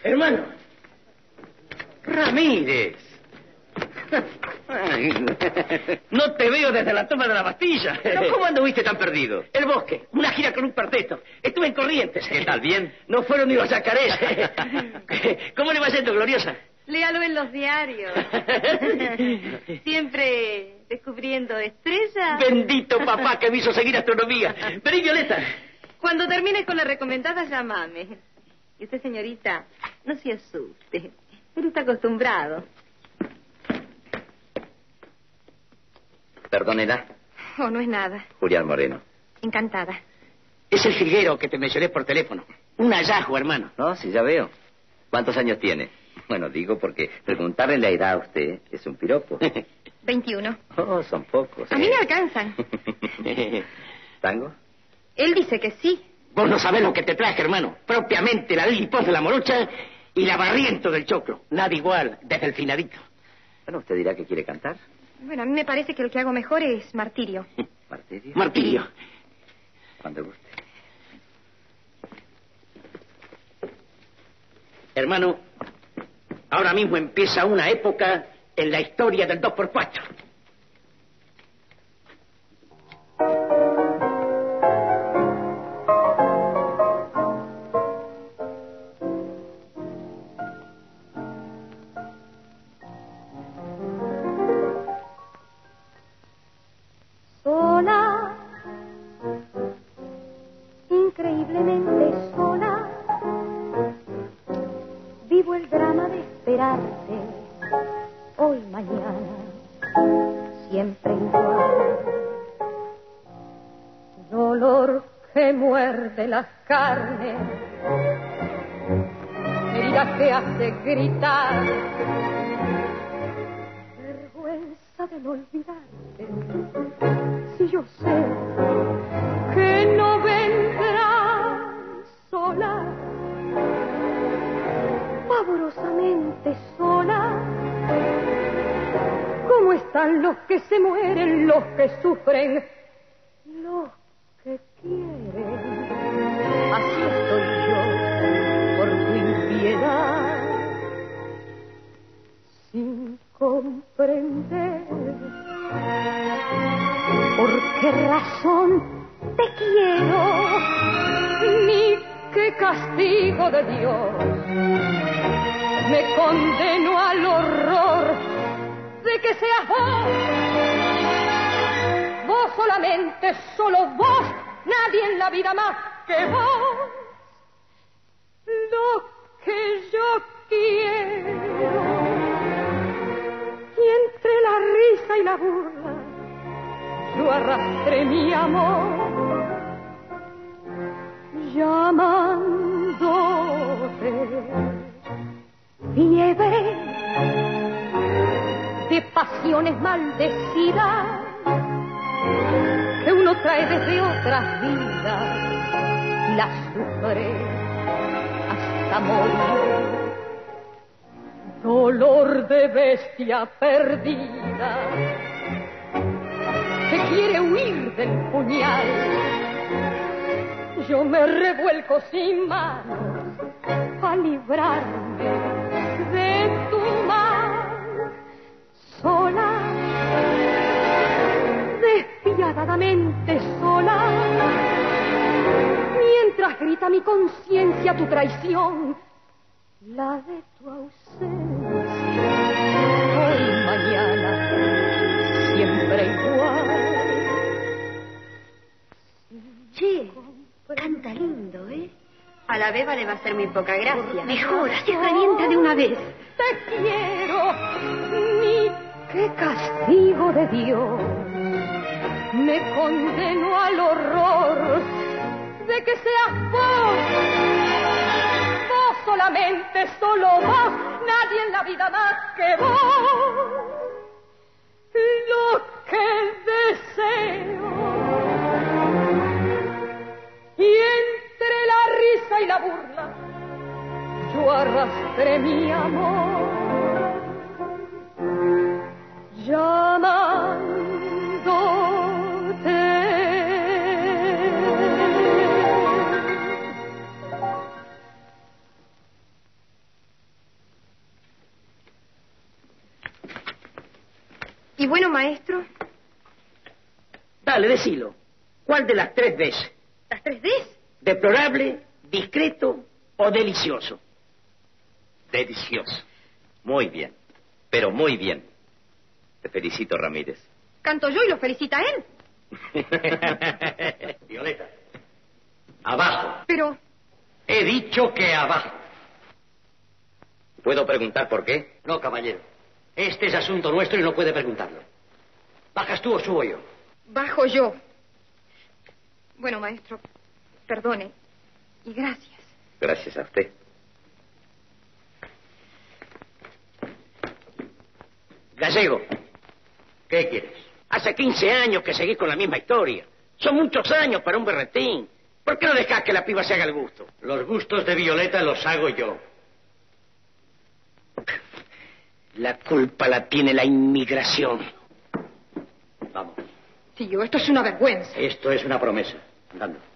Hermano. Ramírez. No te veo desde la toma de la Bastilla. ¿Pero cómo anduviste tan perdido? El bosque, una gira con un cuarteto. Estuve en Corrientes. ¿Qué tal, bien? No fueron ni los yacarés. ¿Cómo le va yendo, Gloriosa? Léalo en los diarios. Siempre descubriendo estrellas. Bendito papá que me hizo seguir astronomía. Vení, Violeta. Cuando termines con la recomendada, llámame. Y usted, señorita, no se asuste. Él está acostumbrado. Perdónela. Oh, no es nada. Julián Moreno. Encantada. Es el jilguero que te mencioné por teléfono. Un hallazgo, hermano. No, sí, ya veo. ¿Cuántos años tiene? Bueno, digo porque preguntarle la edad a usted es un piropo. 21. Oh, son pocos. A mí me alcanzan. ¿Tango? Él dice que sí. Vos no sabés lo que te traje, hermano. Propiamente la Lilipoz de la Morocha y la Barriento del Choclo. Nada igual, desde el finadito. Bueno, usted dirá que quiere cantar. Bueno, a mí me parece que lo que hago mejor es Martirio. ¿Martirio? Martirio. Cuando guste. Hermano, ahora mismo empieza una época en la historia del 2x4. Sola, increíblemente sola, vivo el drama de esperarte, hoy, mañana, siempre igual. Dolor que muerde las carnes, herida que hace gritar, vergüenza de no olvidarte, si yo sé que no vendrás sola, pavorosamente sola. ¿Cómo están los que se mueren, los que sufren, los que quieren? Así estoy yo por tu impiedad, sin comprender por qué razón te quiero, ni qué castigo de Dios me condeno al horror de que seas vos solamente, solo vos, nadie en la vida más que vos, lo que yo quiero. Y entre la risa y la burla yo arrastré mi amor, llamándote fiebre de pasiones maldecidas que uno trae desde otras vidas y las sufre hasta morir. Dolor de bestia perdida que quiere huir del puñal. Yo me revuelco sin manos a librarme de tu mal, sola, despiadadamente sola, mientras grita mi conciencia tu traición, la de tu ausencia, hoy, mañana, siempre igual. Che, canta lindo, ¿eh? A la beba le va a hacer muy poca gracia. Mejor, así revienta de una vez. Te quiero, ni qué castigo de Dios me condeno al horror de que seas vos solamente, solo vos, nadie en la vida más que vos, lo que deseo. Y entre la risa y la burla yo arrastré mi amor, llamándote ¿Y bueno, maestro? Dale, decilo. ¿Cuál de las 3 ves? ¿Las 3 Ds? ¿Deplorable, discreto o delicioso? Delicioso. Muy bien. Pero muy bien. Te felicito, Ramírez. Canto yo y lo felicita él. Violeta. Abajo. Pero... He dicho que abajo. ¿Puedo preguntar por qué? No, caballero. Este es asunto nuestro y no puede preguntarlo. ¿Bajas tú o subo yo? bajo yo. Bueno, maestro, perdone. Y gracias. Gracias a usted. Gallego, ¿Qué quieres? hace 15 años que seguís con la misma historia. Son muchos años para un berretín. ¿Por qué no dejás que la piba se haga el gusto? Los gustos de Violeta los hago yo. La culpa la tiene la inmigración. Vamos. Tío, esto es una vergüenza. Esto es una promesa. Andando.